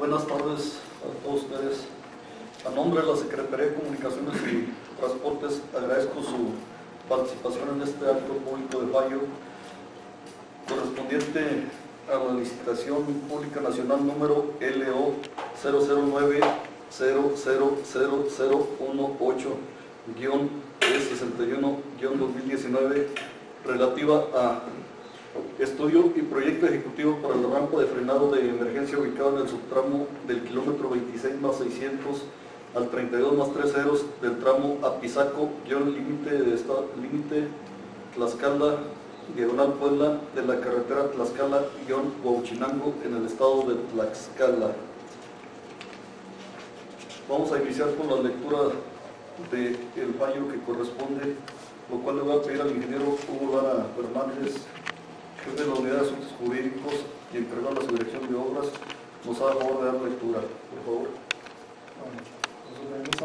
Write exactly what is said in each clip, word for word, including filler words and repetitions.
Buenas tardes a todos ustedes. A nombre de la Secretaría de Comunicaciones y Transportes, agradezco su participación en este acto público de fallo correspondiente a la licitación pública nacional número L O cero cero nueve cero cero cero cero uno ocho guión sesenta y uno guión dos mil diecinueve relativa a estudio y proyecto ejecutivo para la rampa de frenado de emergencia ubicada en el subtramo del kilómetro veintiséis más seiscientos al treinta y dos más tres ceros del tramo Apizaco, guión límite de estado, límite Tlaxcala, diagonal Puebla, de la carretera Tlaxcala, guión Huauchinango, en el estado de Tlaxcala. Vamos a iniciar con la lectura del fallo que corresponde, lo cual le voy a pedir al ingeniero Hugo Lara Fernández, jefe de la Unidad de Asuntos Jurídicos y encargado de la Subdirección de Obras, nos haga favor de dar lectura, por favor. Bueno, con su permiso.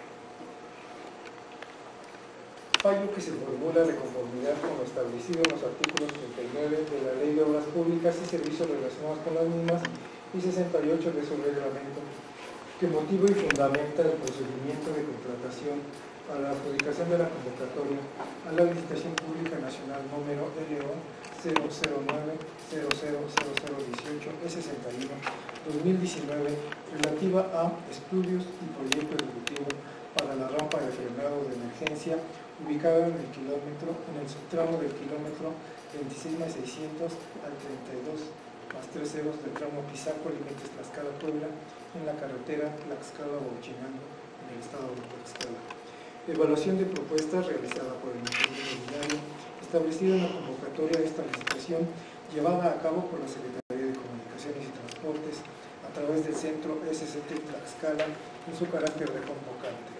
Fallo que se formula de conformidad con lo establecido en los artículos treinta y nueve de la Ley de Obras Públicas y Servicios relacionados con las mismas y sesenta y ocho de su reglamento, que motiva y fundamenta el procedimiento de contratación para la adjudicación de la convocatoria a la licitación pública nacional número L O cero cero nueve cero cero cero cero dieciocho E sesenta y uno dos mil diecinueve relativa a estudios y proyecto ejecutivo para la rampa de frenado de emergencia ubicada en el kilómetro, en el subtramo del kilómetro veintiséis más seiscientos al treinta y dos más tres ceros del tramo Apizaco, límites Tlaxcala Puebla, en la carretera Tlaxcala Huauchinango, en el estado de Tlaxcala. Evaluación de propuestas realizada por el Ministerio Ordinario, establecido en la convocatoria de esta licitación, llevada a cabo por la Secretaría de Comunicaciones y Transportes a través del Centro S C T Tlaxcala en su carácter de convocante.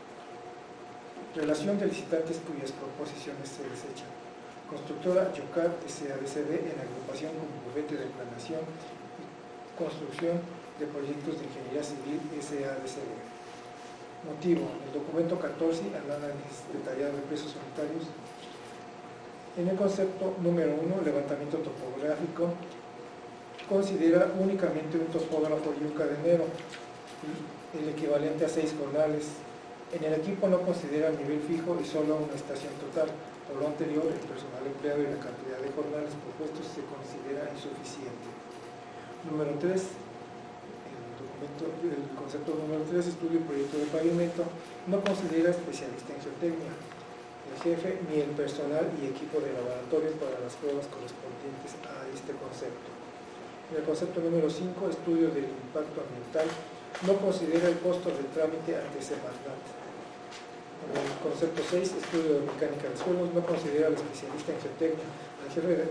Relación de licitantes cuyas proposiciones se desechan. Constructora Yocat S A D C B en agrupación con bufete de planeación y construcción de proyectos de ingeniería civil S A D C B. Motivo: el documento catorce, análisis detallado de pesos unitarios. En el concepto número uno, levantamiento topográfico, considera únicamente un topógrafo y un cadenero, el equivalente a seis jornales. En el equipo no considera el nivel fijo y solo una estación total. Por lo anterior, el personal empleado y la cantidad de jornales propuestos se considera insuficiente. Número tres, el, documento, el concepto número tres, estudio y proyecto de pavimento, no considera especialista en geotecnia, el jefe ni el personal y equipo de laboratorio para las pruebas correspondientes a este concepto. En el concepto número cinco, estudio del impacto ambiental, no considera el costo del trámite ante Semarnat. En el concepto seis, estudio de mecánica de suelos, no considera al especialista en geotecnia, al jefe, de,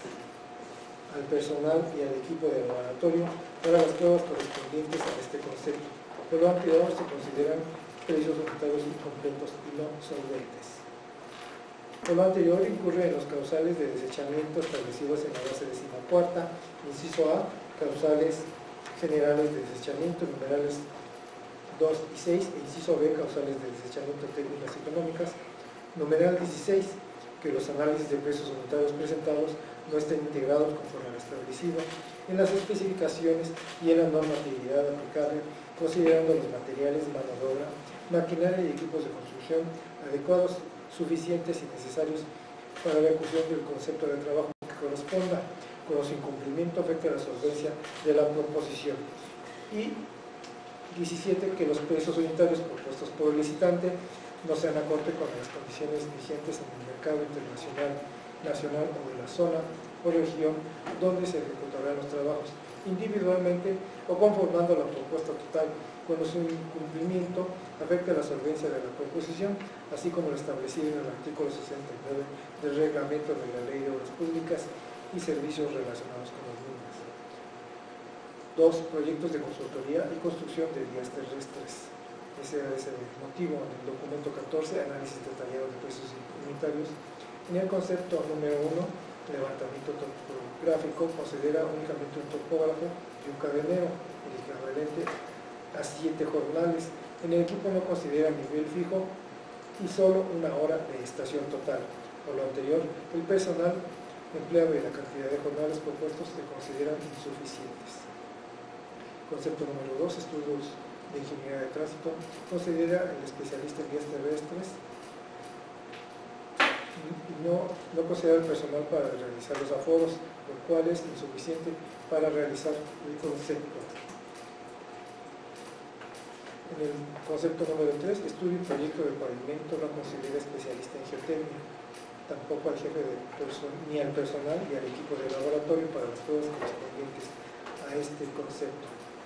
al personal y al equipo de laboratorio para las pruebas correspondientes a este concepto. Por lo anterior, se consideran precios unitarios incompletos y no solventes. Por lo anterior, incurre en los causales de desechamiento establecidos en la base decimocuarta, inciso A, causales generales de desechamiento, numerales dos y seis, e inciso B, causales de desechamiento técnicas y económicas, numeral dieciséis, que los análisis de precios unitarios presentados no estén integrados conforme al establecido en las especificaciones y en la normatividad aplicable, considerando los materiales, mano de obra, maquinaria y equipos de construcción adecuados, suficientes y necesarios para la ejecución del concepto de trabajo que corresponda, cuando su incumplimiento afecte a la solvencia de la proposición. Y diecisiete, que los precios unitarios propuestos por el licitante no sean acorde con las condiciones vigentes en el mercado internacional, nacional o de la zona o región donde se ejecutarán los trabajos, individualmente o conformando la propuesta total, cuando su incumplimiento afecte a la solvencia de la proposición, así como lo establecido en el artículo sesenta y nueve del reglamento de la Ley de Obras Públicas y Servicios relacionados con las mismas. dos. Proyectos de consultoría y construcción de vías terrestres. S A D C B. Motivo: en el documento catorce, análisis detallado de precios unitarios. En el concepto número uno, levantamiento topográfico, considera únicamente un topógrafo y un cadenero, el equivalente a siete jornales. En el equipo no considera nivel fijo y solo una hora de estación total. Por lo anterior, el personal empleado y la cantidad de jornales propuestos se consideran insuficientes. Concepto número dos, estudios de ingeniería de tránsito. Considera el especialista en vías terrestres. No, no considera el personal para realizar los aforos, lo cual es insuficiente para realizar el concepto. En el concepto número tres, estudio y proyecto de pavimento, no considera especialista en geotecnia, tampoco al jefe de ni al personal ni al equipo de laboratorio para las pruebas correspondientes a este concepto.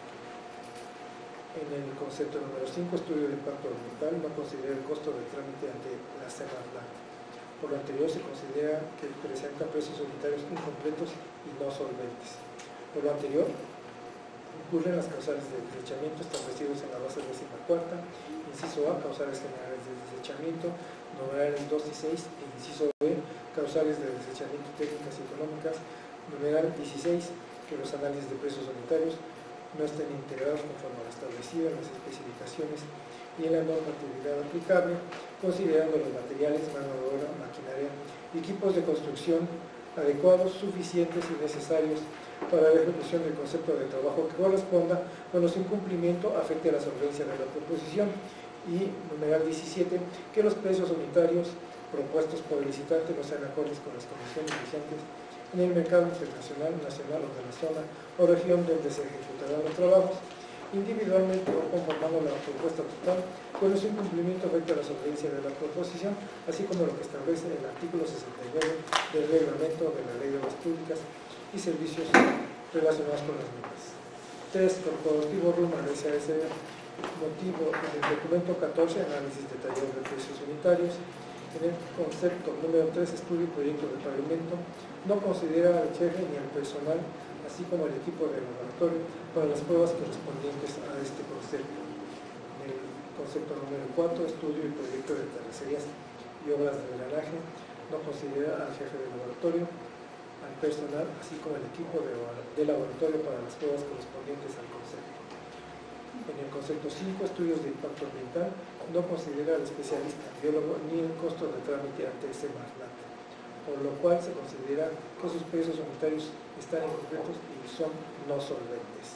En el concepto número cinco, estudio de impacto ambiental, no considera el costo del trámite ante la Semarnat. Por lo anterior, se considera que presenta precios unitarios incompletos y no solventes. Por lo anterior, incurren las causales de desechamiento establecidos en la base décima cuarta, inciso A, causales generales de desechamiento, numerales dos y seis, e inciso B, causales de desechamiento técnicas y económicas, numeral dieciséis, que los análisis de precios unitarios no estén integrados conforme a lo establecido en las especificaciones y en la normatividad aplicable, considerando los materiales, mano de obra, maquinaria y equipos de construcción adecuados, suficientes y necesarios para la ejecución del concepto de trabajo que corresponda, cuando su incumplimiento afecte a la solvencia de la proposición. Y numeral diecisiete, que los precios unitarios propuestos por el licitante no sean acordes con las condiciones vigentes en el mercado internacional, nacional o de la zona o región donde se ejecutarán los trabajos, individualmente o conformando la propuesta total, cuando su incumplimiento afecte a la solvencia de la proposición, así como lo que establece el artículo sesenta y nueve del reglamento de la Ley de Obras Públicas y Servicios relacionados con las mismas. tres. Corporativo Ruma S A S. Motivo en el documento catorce, análisis detallado de precios unitarios. En el concepto número tres, estudio y proyecto de pavimento, no considera al jefe ni al personal, así como el equipo de laboratorio, para las pruebas correspondientes a este concepto. En el concepto número cuatro, estudio y proyecto de terracerías y obras de drenaje, no considera al jefe de laboratorio, al personal, así como el equipo de, de laboratorio para las pruebas correspondientes al concepto. En el concepto cinco, estudios de impacto ambiental, no considera al especialista biólogo ni el costo de trámite ante ese Semarnat, por lo cual se considera que sus precios unitarios están incompletos y son no solventes.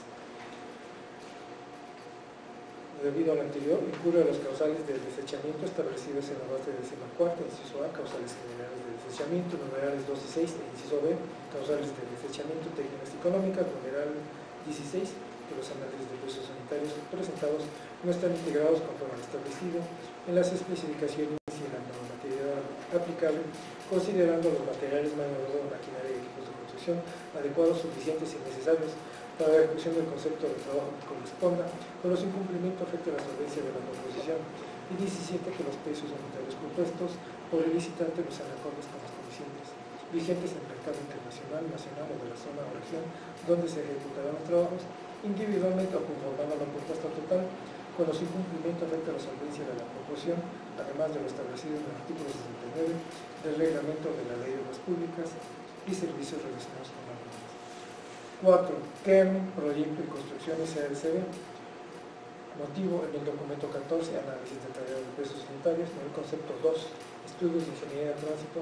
Debido a lo anterior, incurre a los causales de desechamiento establecidos en la base décima cuarta, inciso A, causales generales de desechamiento, numerales dos y seis, e inciso B, causales de desechamiento técnicas económicas, numeral dieciséis, que los análisis de precios sanitarios presentados no están integrados conforme al establecido en las especificaciones y en la normatividad aplicable, considerando los materiales, mano de obra, maquinaria y equipos de construcción adecuados, suficientes y necesarios para la ejecución del concepto de trabajo que corresponda, con los incumplimientos afecta a la solvencia de la proposición. Y diecisiete, que los precios unitarios propuestos por el licitante no sean acordes con las condiciones vigentes en el mercado internacional, nacional o de la zona o región donde se ejecutarán los trabajos, individualmente o conformando la propuesta total, cuando su incumplimiento afecta a la solvencia de la proposición, además de lo establecido en el artículo sesenta y nueve del reglamento de la Ley de Obras Públicas y Servicios relacionados con la misma. cuatro. C E M, Proyecto y Construcción S A S B. Motivo en el documento catorce, análisis detallado de precios unitarios. En el concepto dos, estudios de ingeniería de tránsito,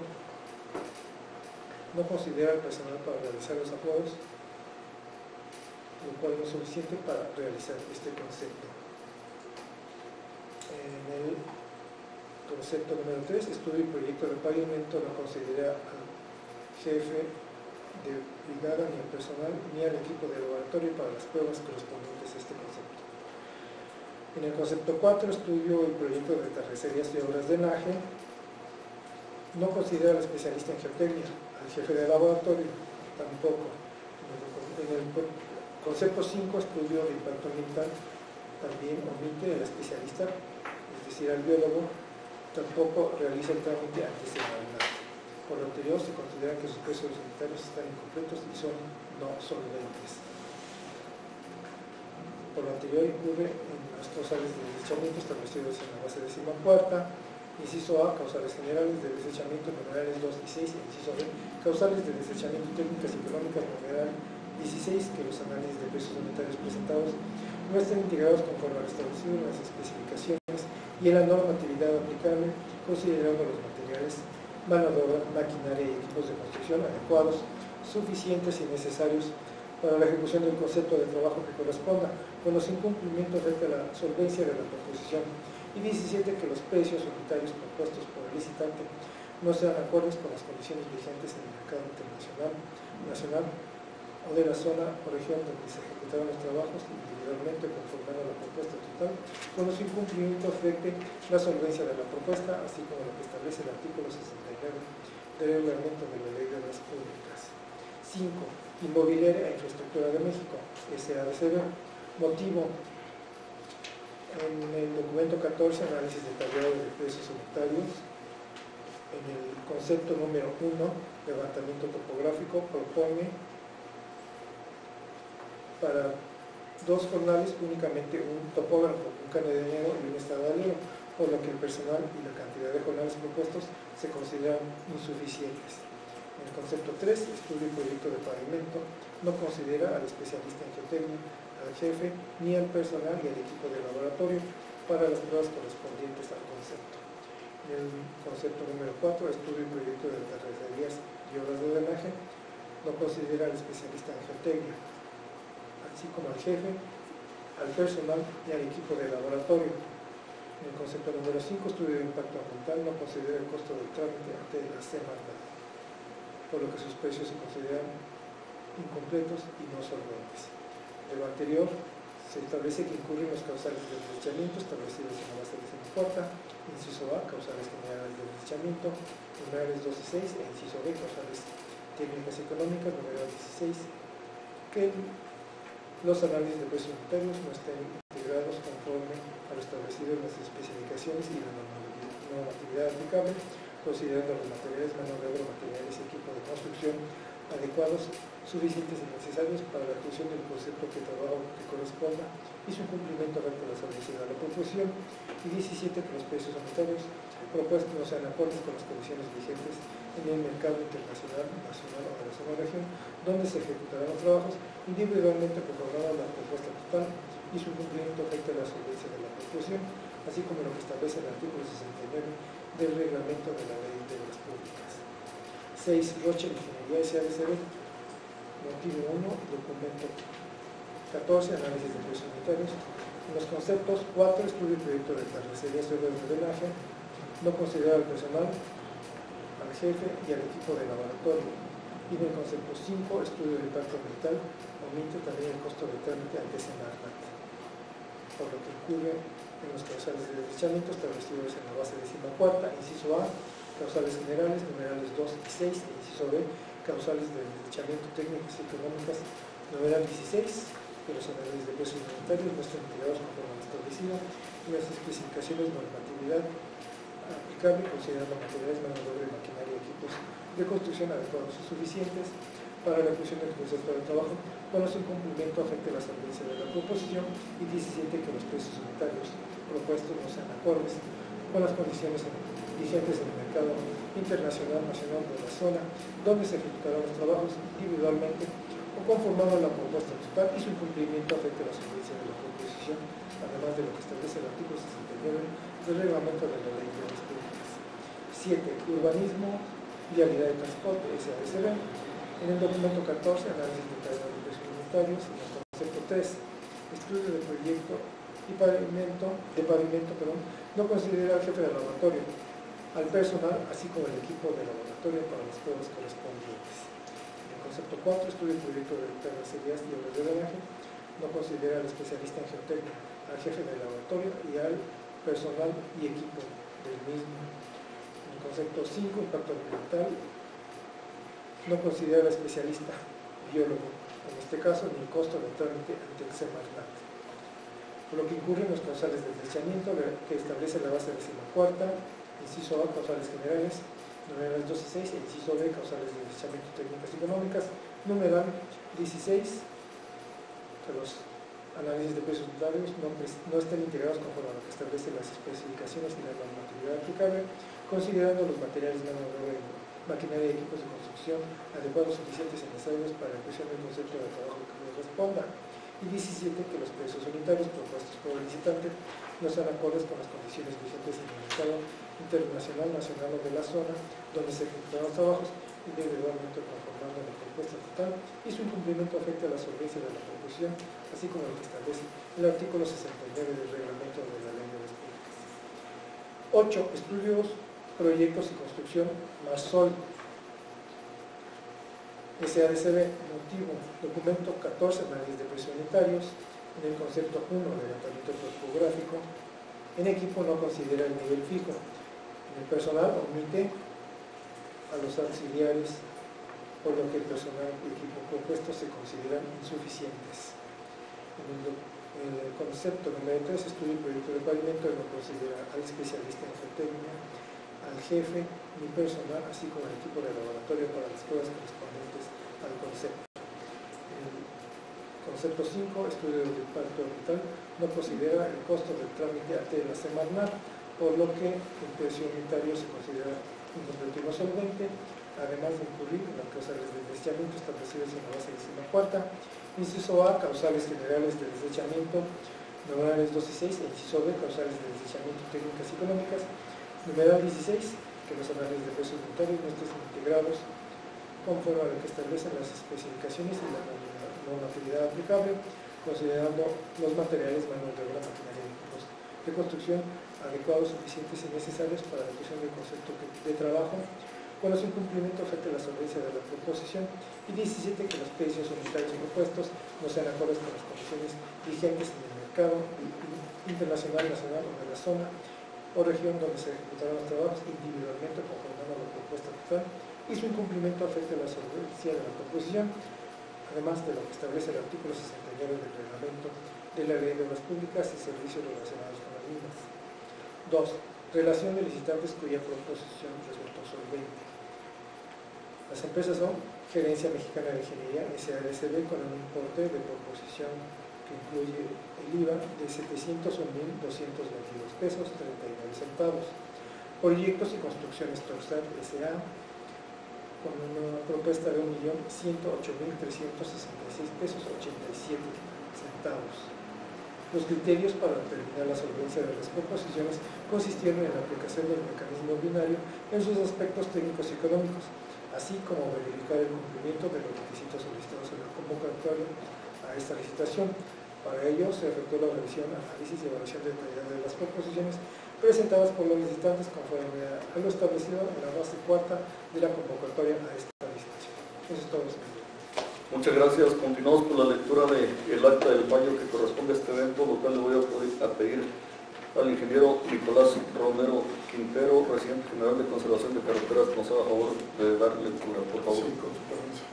no considera el personal para realizar los aforos, lo cual no es suficiente para realizar este concepto. En el concepto número tres, estudio y proyecto de pavimento, no considera al jefe de brigada, ni al personal, ni al equipo de laboratorio para las pruebas correspondientes a este concepto. En el concepto cuatro, estudio y proyecto de terracerías y obras de drenaje, no considera al especialista en geotecnia, al jefe de laboratorio, tampoco. En el concepto cinco, estudio de impacto ambiental, también omite al especialista, es decir, al biólogo, tampoco realiza el trámite ante ese Semarnat. Por lo anterior, se considera que sus precios unitarios están incompletos y son no solventes. Por lo anterior, incurre en las causales de desechamiento establecidos en la base décima cuarta, inciso A, causales generales de desechamiento, numerales dos y seis, inciso B, causales de desechamiento técnicas y económicas, numeral dieciséis, que los análisis de precios unitarios presentados no estén integrados conforme al establecido en las especificaciones y en la normatividad aplicable, considerando los materiales, mano de obra, maquinaria y equipos de construcción adecuados, suficientes y necesarios para la ejecución del concepto de trabajo que corresponda, con los incumplimientos frente a la solvencia de la proposición. Y diecisiete, que los precios unitarios propuestos por el licitante no sean acordes con las condiciones vigentes en el mercado internacional, nacional o de la zona o región donde se ejecutaron los trabajos individualmente conformando la propuesta total, con los incumplimientos frente a la solvencia de la propuesta, así como lo que establece el artículo sesenta y nueve del reglamento de la Ley de Obras Públicas. cinco. Inmobiliaria e Infraestructura de México, S A D C B. Motivo: en el documento catorce, análisis detallado de precios unitarios. En el concepto número uno, levantamiento topográfico, propone para dos jornales únicamente un topógrafo, un canadienero y un estadalero, por lo que el personal y la cantidad de jornales propuestos se consideran insuficientes. En el concepto tres, estudio y proyecto de pavimento, no considera al especialista en geotecnia, al jefe, ni al personal y al equipo de laboratorio para las pruebas correspondientes al concepto. En el concepto número cuatro, estudio y proyecto de terracerías y obras de drenaje, no considera al especialista en geotecnia, así como al jefe, al personal y al equipo de laboratorio. En el concepto número cinco, estudio de impacto ambiental, no considera el costo del trámite ante la CEMARNAT, por lo que sus precios se consideran incompletos y no solventes. De lo anterior, se establece que incurren los causales del deslizamiento establecidos en la base decimocuarta, inciso A, causales generales del deslizamiento, numerales dos y seis, e inciso B, causales técnicas y económicas, numeral dieciséis, que los análisis de precios unitarios no estén integrados conforme a lo establecido en las especificaciones y la normatividad aplicable, considerando los materiales, mano de obra, materiales y equipo de construcción adecuados, suficientes y necesarios para la ejecución del concepto de trabajo que corresponda y su cumplimiento frente a la solicitud de la proposición. Y diecisiete, que los precios unitarios propuestos no sean acordes con las condiciones vigentes en el mercado internacional, nacional o de la zona región, donde se ejecutarán los trabajos, individualmente conformando la propuesta total y su cumplimiento frente a la solvencia de la proposición, así como lo que establece el artículo sesenta y nueve del reglamento de la Ley de Obras Públicas. seis. Roche Ingeniería S A D C B. Motivo uno, documento catorce, análisis de precios unitarios. En los conceptos cuatro, estudio y proyecto de terracerías y obras de drenaje, no considera al personal, al jefe y al equipo de laboratorio. Y en el concepto cinco, estudio de impacto ambiental, omite también el costo del trámite ante CEMARNAT, por lo que incurre en los causales de deslizamiento establecidos en la base decimocuarta, inciso A, causales generales, numerales dos y seis, e inciso B, causales de deslizamiento técnicas y económicas, numeral dieciséis, que los análisis de precios unitarios no estén integrados conforme a lo establecido en las especificaciones de normatividad aplicable, considerando materiales, mano de obra, maquinaria y equipos de construcción adecuados y suficientes para la ejecución del concepto de trabajo, con los incumplimientos frente a la solvencia de la proposición. Y diecisiete, que los precios unitarios propuestos no sean acordes con las condiciones vigentes en el mercado internacional, nacional de la zona, donde se ejecutarán los trabajos individualmente o conformando la propuesta total y su cumplimiento frente a la solvencia de la proposición, además de lo que establece el artículo sesenta y nueve del reglamento de la Ley de Obras Públicas. siete. Urbanismo, vialidad y transporte, S A D C B. En el documento catorce, análisis detallado de precios unitarios. En el concepto tres, estudio de proyecto y pavimento, de pavimento, perdón, no considera al jefe del laboratorio, al personal, así como el equipo de laboratorio para las pruebas correspondientes. En el concepto cuatro, estudio y proyecto de terracerías y obras de drenaje, no considera al especialista en geotecnia, al jefe del laboratorio y al personal y equipo del mismo. En el concepto cinco, impacto ambiental, no considera al especialista biólogo, en este caso, ni el costo del trámite ante el CEMARNAT, por lo que incurren los causales de deslizamiento que establece la base decimocuarta, inciso A, causales generales, numerales dos y seis, e inciso B, causales de deslizamiento técnicas y económicas, numeral dieciséis, que los análisis de precios unitarios no, no estén integrados conforme a lo que establecen las especificaciones y la normatividad aplicable, considerando los materiales, mano de obra, maquinaria y equipos de construcción adecuados, suficientes y necesarios para la ejecución del concepto de trabajo que corresponda. Y diecisiete, que los precios unitarios propuestos por el licitante no sean acordes con las condiciones vigentes en el mercado internacional, nacional o de la zona donde se ejecutan los trabajos, individualmente conformando la propuesta total y su incumplimiento afecta a la solvencia de la proposición, así como lo que establece el artículo sesenta y nueve del reglamento de la Ley de Obras Públicas. ocho. Estudios, proyectos y construcción más sol. S A D C B, motivo, documento catorce, análisis de presión unitarios. En el concepto uno, levantamiento topográfico. En equipo no considera el nivel fijo. En el personal omite a los auxiliares, por lo que el personal y equipo propuestos se consideran insuficientes. En el, en el concepto número tres, estudio y proyecto de pavimento, no considera al especialista en geotecnia, al jefe ni personal, así como el equipo de laboratorio para las pruebas correspondientes al concepto. En el concepto cinco, estudio del impacto ambiental, no considera el costo del trámite ante la Semarnat, por lo que el precio unitario se considera incompleto y no solvente, además de incurrir en las causales de deslizamiento establecidas en la base décima cuarta. Inciso A, causales generales de deslizamiento, numerales dos y seis, e inciso B, causales de deslizamiento técnicas y económicas, numeral dieciséis, que los análisis de precios unitarios no estén integrados conforme a lo que establecen las especificaciones y la normatividad aplicable, considerando los materiales, manos de obra, maquinaria y equipos de construcción adecuados, suficientes y necesarios para la ejecución del concepto de trabajo, cuando su incumplimiento afecte la solvencia de la proposición. Y diecisiete, que los precios unitarios propuestos no sean acordes con las condiciones vigentes en el mercado internacional, nacional o de la zona o región donde se ejecutarán los trabajos, individualmente conformando la propuesta total, y su incumplimiento afecte la solvencia de la proposición, además de lo que establece el artículo sesenta y nueve del reglamento de la Ley de Obras Públicas y servicios relacionados con las mismas. dos. Relación de licitantes cuya proposición resultó solvente. Las empresas son Gerencia Mexicana de Ingeniería, S A D C B, con un importe de proposición que incluye el I V A de setecientos un mil doscientos veintidós pesos treinta y nueve centavos. Proyectos y Construcciones Torsat S A con una propuesta de un millón ciento ocho mil trescientos sesenta y seis pesos ochenta y siete centavos. Los criterios para determinar la solvencia de las proposiciones consistieron en la aplicación del mecanismo binario en sus aspectos técnicos y económicos, así como verificar el cumplimiento de los requisitos solicitados en la convocatoria a esta licitación. Para ello se efectuó la revisión, análisis y evaluación detallada de las proposiciones presentadas por los licitantes conforme a lo establecido en la base cuarta de la convocatoria a esta licitación. Eso es todo, señor. Muchas gracias. Continuamos con la lectura del acta del fallo que corresponde a este evento, lo cual le voy a pedir al ingeniero Nicolás Romero Quintero, presidente general de Conservación de Carreteras, nos haga favor de darle lectura, por favor. Sí, con su permiso.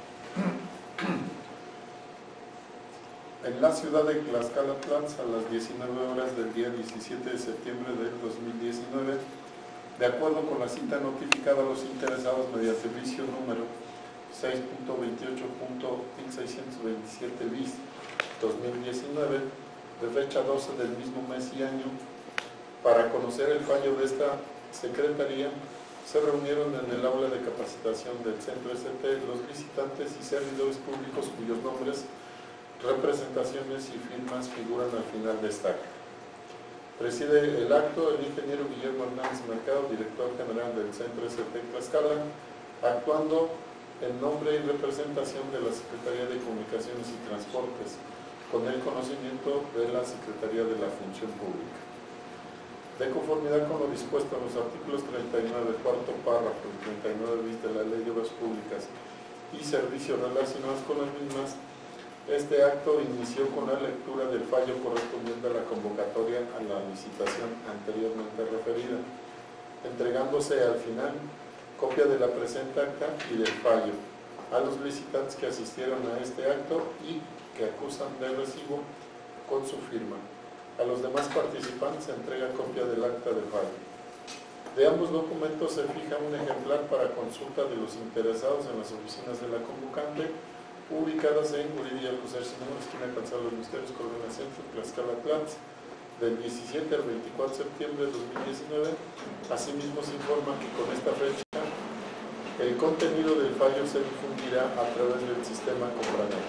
En la ciudad de Tlaxcala, a las diecinueve horas del día diecisiete de septiembre del dos mil diecinueve, de acuerdo con la cita notificada a los interesados mediante el vicio número seis punto veintiocho punto mil seiscientos veintisiete bis dos mil diecinueve, de fecha doce del mismo mes y año, para conocer el fallo de esta Secretaría, se reunieron en el aula de capacitación del Centro S T los licitantes y servidores públicos cuyos nombres, representaciones y firmas figuran al final de esta acta. Preside el acto el ingeniero Guillermo Hernández Mercado, director general del Centro S T Tlaxcala, actuando en nombre y representación de la Secretaría de Comunicaciones y Transportes, con el conocimiento de la Secretaría de la Función Pública. De conformidad con lo dispuesto en los artículos treinta y nueve, cuarto párrafo y treinta y nueve bis de la Ley de Obras Públicas y servicios relacionados con las mismas, este acto inició con la lectura del fallo correspondiente a la convocatoria a la licitación anteriormente referida, entregándose al final copia de la presente acta y del fallo a los licitantes que asistieron a este acto y que acusan de recibo con su firma. A los demás participantes se entrega copia del acta de fallo. De ambos documentos se fija un ejemplar para consulta de los interesados en las oficinas de la convocante, ubicadas en Guridia José Simón, esquina Calzada de los Misterios, Colonia Centro, Tlaxcala, Tlax, del diecisiete al veinticuatro de septiembre de dos mil diecinueve. Asimismo se informa que con esta fecha el contenido del fallo se difundirá a través del sistema Compranet.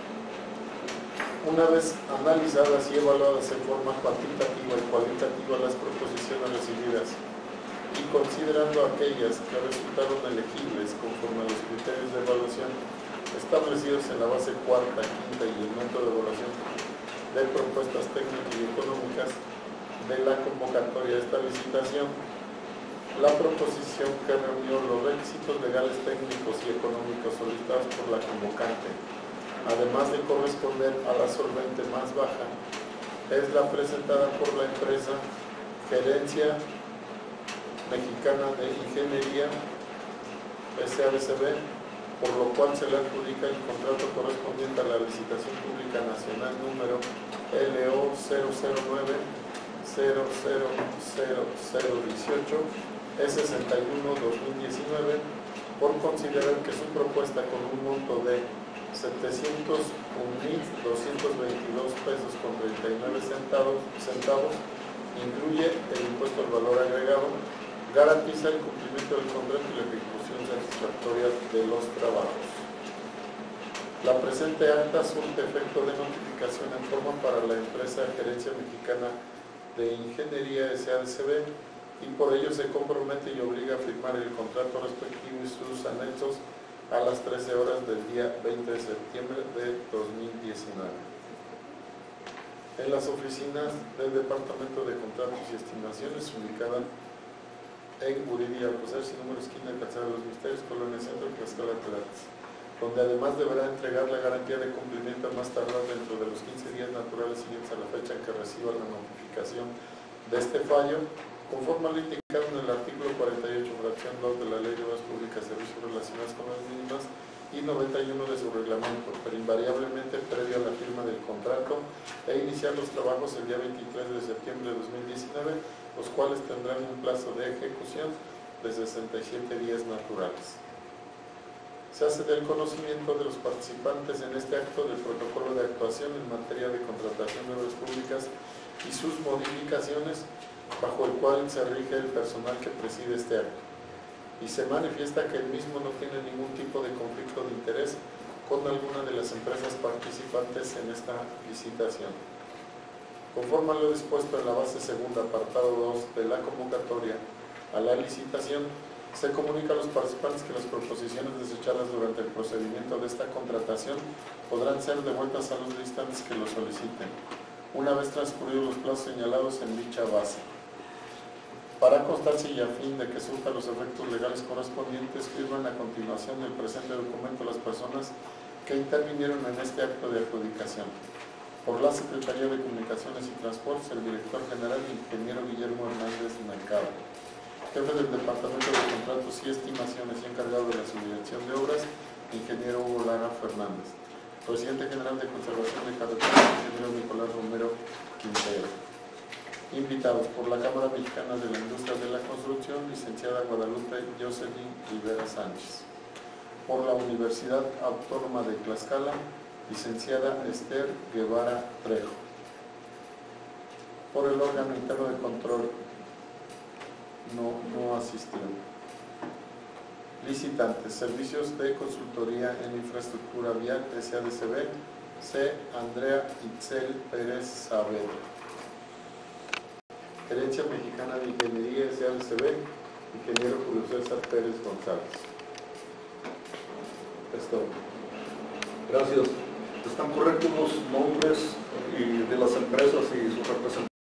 Una vez analizadas y evaluadas en forma cuantitativa y cualitativa las proposiciones recibidas y considerando aquellas que resultaron elegibles conforme a los criterios de evaluación establecidos en la base cuarta, quinta y el método de evaluación de propuestas técnicas y económicas de la convocatoria de esta licitación, la proposición que reunió los requisitos legales, técnicos y económicos solicitados por la convocante, además de corresponder a la solvente más baja, es la presentada por la empresa Gerencia Mexicana de Ingeniería S A D C B, por lo cual se le adjudica el contrato correspondiente a la licitación pública nacional número L O cero cero nueve cero cero cero cero dieciocho E sesenta y uno dos mil diecinueve, por considerar que su propuesta con un monto de setecientos un mil doscientos veintidós pesos con treinta y nueve centavos, centavos incluye el impuesto al valor agregado, garantiza el cumplimiento del contrato y la ejecución satisfactoria de los trabajos. La presente acta surte efecto de notificación en forma para la empresa Gerencia Mexicana de Ingeniería S A D C B y por ello se compromete y obliga a firmar el contrato respectivo y sus anexos a las trece horas del día veinte de septiembre de dos mil diecinueve. En las oficinas del Departamento de Contratos y Estimaciones, ubicada en Uribe Alcocer, sin número, esquina de Calzada de los Misterios, Colonia Centro, Tlaxcala, Tlaxcala, donde además deberá entregar la garantía de cumplimiento más tardar dentro de los quince días naturales siguientes a la fecha en que reciba la notificación de este fallo, conforme a lo indicado en el artículo cuarenta y ocho, fracción dos de la Ley de Obras Públicas, Servicios Relacionados con las Mismas y noventa y uno de su reglamento, pero invariablemente previo a la firma del contrato e iniciar los trabajos el día veintitrés de septiembre de dos mil diecinueve, los cuales tendrán un plazo de ejecución de sesenta y siete días naturales. Se hace del conocimiento de los participantes en este acto del protocolo de actuación en materia de contratación de obras públicas y sus modificaciones, bajo el cual se rige el personal que preside este acto, y se manifiesta que el mismo no tiene ningún tipo de conflicto de interés con alguna de las empresas participantes en esta licitación. Conforme a lo dispuesto en la base segunda, apartado dos de la convocatoria a la licitación, se comunica a los participantes que las proposiciones desechadas durante el procedimiento de esta contratación podrán ser devueltas a los licitantes que lo soliciten, una vez transcurridos los plazos señalados en dicha base. Para constancia y a fin de que surtan los efectos legales correspondientes, firman a continuación el presente documento las personas que intervinieron en este acto de adjudicación. Por la Secretaría de Comunicaciones y Transportes, el director general, ingeniero Guillermo Hernández Mercado. Jefe del Departamento de Contratos y Estimaciones y encargado de la subdirección de obras, ingeniero Hugo Lara Fernández. Presidente general de Conservación de Carreteras, ingeniero Nicolás Romero Quintero. Invitados por la Cámara Mexicana de la Industria de la Construcción, licenciada Guadalupe Jocelyn Rivera Sánchez. Por la Universidad Autónoma de Tlaxcala, licenciada Esther Guevara Trejo. Por el órgano interno de control, no, no asistió. Licitantes, Servicios de Consultoría en Infraestructura Vial S A D C B, C. Andrea Itzel Pérez Saavedra. Gerencia Mexicana de Ingeniería S A D C B, ingeniero Julio César Pérez González. Es todo. Gracias. Están correctos los nombres y de las empresas y sus representantes.